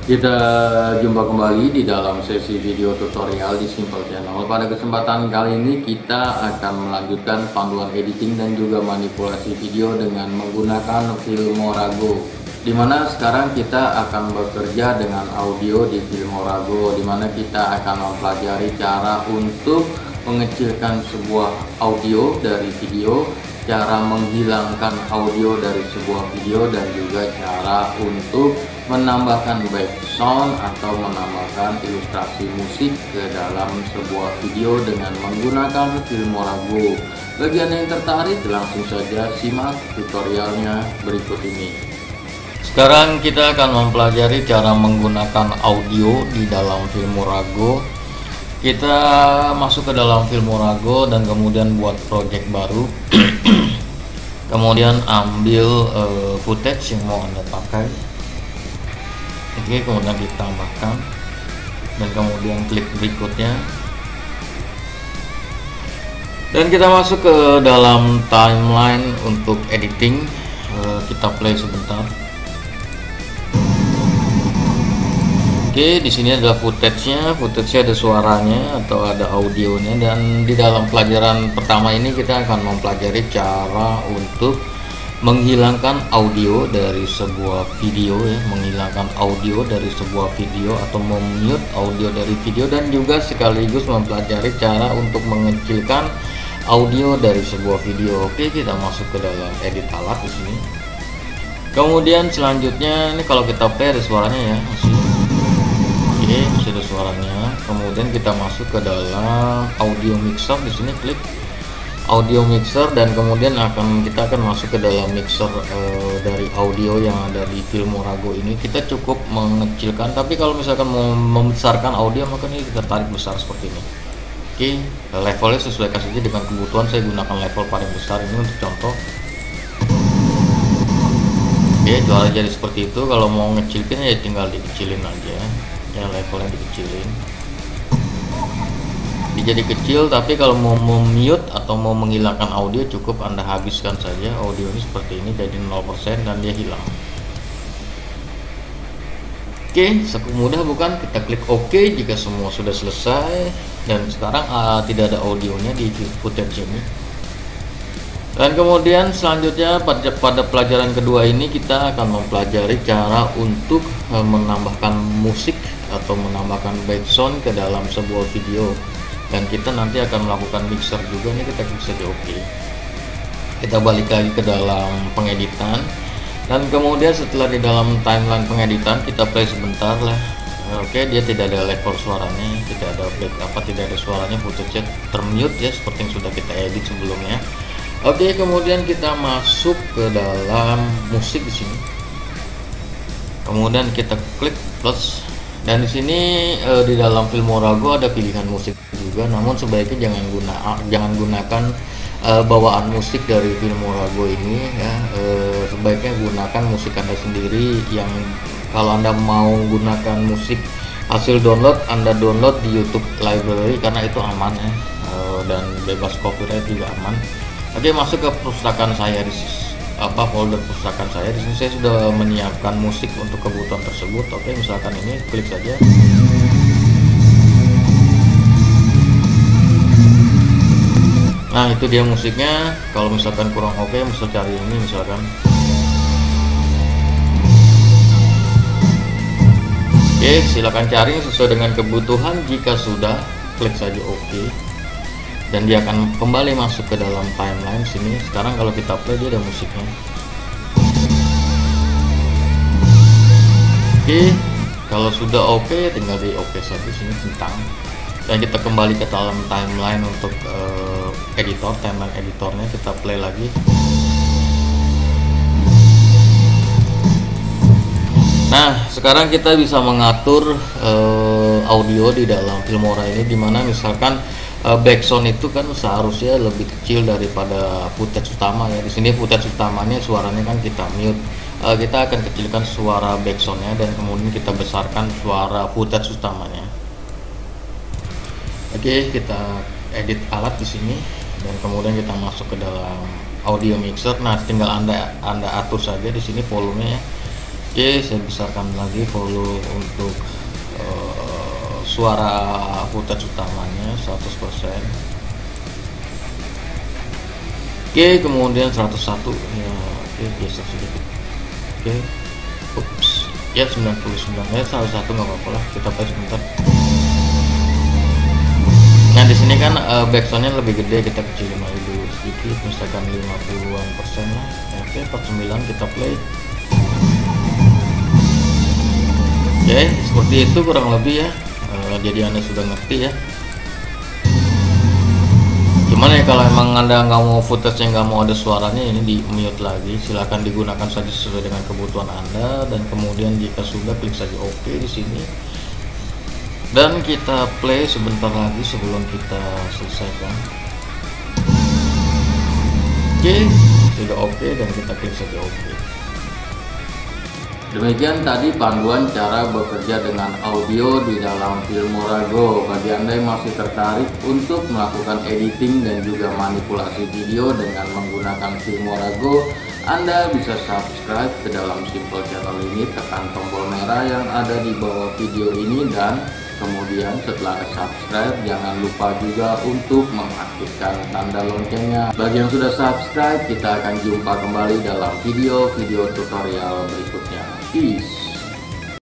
Kita jumpa kembali di dalam sesi video tutorial di Simple Channel. Pada kesempatan kali ini kita akan melanjutkan panduan editing dan juga manipulasi video dengan menggunakan Filmorago. Dimana sekarang kita akan bekerja dengan audio di Filmorago, dimana kita akan mempelajari cara untuk mengecilkan sebuah audio dari video, cara menghilangkan audio dari sebuah video, dan juga cara untuk menambahkan background atau menambahkan ilustrasi musik ke dalam sebuah video dengan menggunakan Filmorago. Bagi Anda yang tertarik, langsung saja simak tutorialnya berikut ini. Sekarang kita akan mempelajari cara menggunakan audio di dalam Filmorago. Kita masuk ke dalam Filmorago dan kemudian buat project baru. Kemudian ambil footage yang mau Anda pakai. Oke, kemudian ditambahkan dan kemudian klik berikutnya, dan kita masuk ke dalam timeline untuk editing. Kita play sebentar. Oke, di sini adalah footage-nya ada suaranya atau ada audionya, dan di dalam pelajaran pertama ini kita akan mempelajari cara untuk menghilangkan audio dari sebuah video ya, menghilangkan audio dari sebuah video atau memute audio dari video, dan juga sekaligus mempelajari cara untuk mengecilkan audio dari sebuah video. Oke, kita masuk ke dalam edit alat di sini. Kemudian selanjutnya ini kalau kita play ada suaranya ya, oke, masih ada suaranya. Kemudian kita masuk ke dalam audio mixer, di sini klik audio mixer, dan kemudian kita akan masuk ke dalam mixer dari audio yang ada di Filmorago ini. Kita cukup mengecilkan, tapi kalau misalkan mau membesarkan audio maka ini kita tarik besar seperti ini. Oke, levelnya sesuaikan saja dengan kebutuhan. Saya gunakan level paling besar ini untuk contoh. Oke, juara jadi seperti itu. Kalau mau ngecilin ya tinggal dikecilin aja ya, levelnya dikecilin jadi kecil. Tapi kalau mau mute atau mau menghilangkan audio cukup Anda habiskan saja audio ini seperti ini jadi 0% dan dia hilang. Oke, cukup mudah bukan? Kita klik OK jika semua sudah selesai, dan sekarang tidak ada audionya di footage ini. Dan kemudian selanjutnya pada pelajaran kedua ini kita akan mempelajari cara untuk menambahkan musik atau menambahkan background ke dalam sebuah video, dan kita nanti akan melakukan mixer juga. Ini kita klik saja OK. Kita balik lagi ke dalam pengeditan, dan kemudian setelah di dalam timeline pengeditan kita play sebentar lah. Oke, dia tidak ada level suaranya, tidak ada suaranya, footage termute ya, seperti yang sudah kita edit sebelumnya. Oke, kemudian kita masuk ke dalam musik di sini. Kemudian kita klik plus, dan di sini di dalam Filmorago ada pilihan musik juga, namun sebaiknya jangan gunakan bawaan musik dari Filmorago ini ya. Sebaiknya gunakan musik Anda sendiri. Yang kalau Anda mau gunakan musik hasil download, Anda download di YouTube Library karena itu aman ya, dan bebas copyright juga aman. Oke, masuk ke perpustakaan saya di folder perpustakaan saya. Di sini saya sudah menyiapkan musik untuk kebutuhan tersebut. Oke, misalkan ini klik saja. Nah, itu dia musiknya. Kalau misalkan kurang oke, bisa cari ini misalkan. Oke, silakan cari sesuai dengan kebutuhan. Jika sudah, klik saja oke, dan dia akan kembali masuk ke dalam timeline sini. Sekarang kalau kita play dia ada musiknya. Oke, kalau sudah oke tinggal di oke saja sini tentang, dan kita kembali ke dalam timeline untuk timeline editornya. Kita play lagi. Nah, sekarang kita bisa mengatur audio di dalam Filmora ini, dimana misalkan background itu kan seharusnya lebih kecil daripada footage utama ya. Di sini footage utamanya suaranya kan kita mute. Kita akan kecilkan suara backgroundnya, dan kemudian kita besarkan suara footage utamanya. Oke, kita edit alat di sini, dan kemudian kita masuk ke dalam audio mixer. Nah, tinggal anda atur saja di sini volumenya ya. Oke, saya besarkan lagi volume untuk suara footage utamanya 100%. Oke, kemudian 101 ya. Oke, geser sedikit. Oke, ups ya, 99 ya, 101 nggak apa-apa lah, kita play sebentar. Nah di sini kan backsoundnya lebih gede, kita kecilin lagi dulu sedikit, misalkan 50% lah. Oke, 49 kita play. Oke, seperti itu kurang lebih ya. Jadi Anda sudah ngerti ya. Cuman ya kalau emang Anda nggak mau footage yang nggak mau ada suaranya, ini di mute lagi. Silahkan digunakan saja sesuai dengan kebutuhan Anda, dan kemudian jika sudah klik saja OK di sini. Dan kita play sebentar lagi sebelum kita selesaikan. Oke, sudah OK dan kita klik saja OK. Demikian tadi panduan cara bekerja dengan audio di dalam Filmora Go. Bagi Anda yang masih tertarik untuk melakukan editing dan juga manipulasi video dengan menggunakan Filmora Go, Anda bisa subscribe ke dalam Simple Channel ini, tekan tombol merah yang ada di bawah video ini, dan kemudian setelah subscribe jangan lupa juga untuk mengaktifkan tanda loncengnya. Bagi yang sudah subscribe, kita akan jumpa kembali dalam video-video tutorial berikutnya. Peace.